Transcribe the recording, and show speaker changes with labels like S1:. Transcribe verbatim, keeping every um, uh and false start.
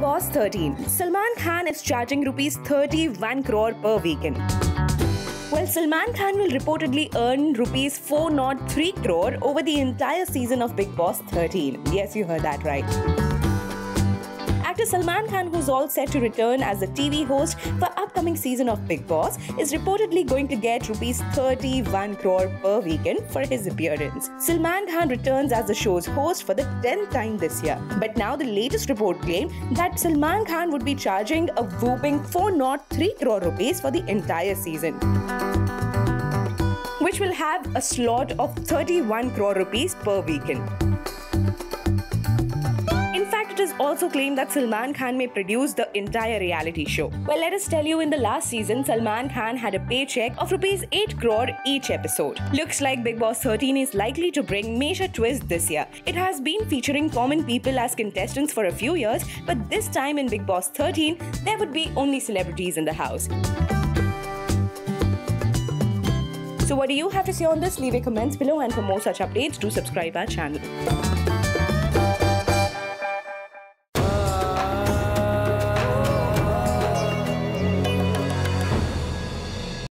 S1: Boss thirteen, Salman Khan is charging rupees thirty-one crore per weekend. Well, Salman Khan will reportedly earn rupees four hundred three crore over the entire season of Bigg Boss thirteen. Yes, you heard that right. Actor Salman Khan, who's all set to return as the T V host for upcoming season of Bigg Boss, is reportedly going to get rupees thirty-one crore per weekend for his appearance. Salman Khan returns as the show's host for the tenth time this year. But now the latest report claimed that Salman Khan would be charging a whopping four hundred three crore rupees for the entire season, which will have a slot of thirty-one crore rupees per weekend. In fact, it is also claimed that Salman Khan may produce the entire reality show. Well, let us tell you, in the last season, Salman Khan had a paycheck of rupees eight crore each episode. Looks like Bigg Boss thirteen is likely to bring major twist this year. It has been featuring common people as contestants for a few years, but this time in Bigg Boss thirteen, there would be only celebrities in the house. So what do you have to say on this? Leave your comments below, and for more such updates, do subscribe our channel.